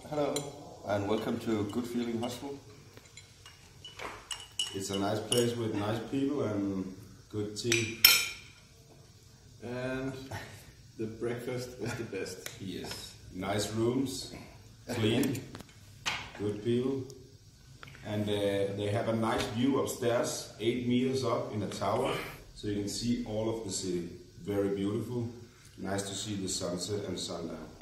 Hello, and welcome to Good Feeling Hostel. It's a nice place with nice people and good tea. And the breakfast is the best. Yes. Nice rooms, clean, good people. And they have a nice view upstairs, 8 meters up in a tower, so you can see all of the city. Very beautiful. Nice to see the sunset and sundown.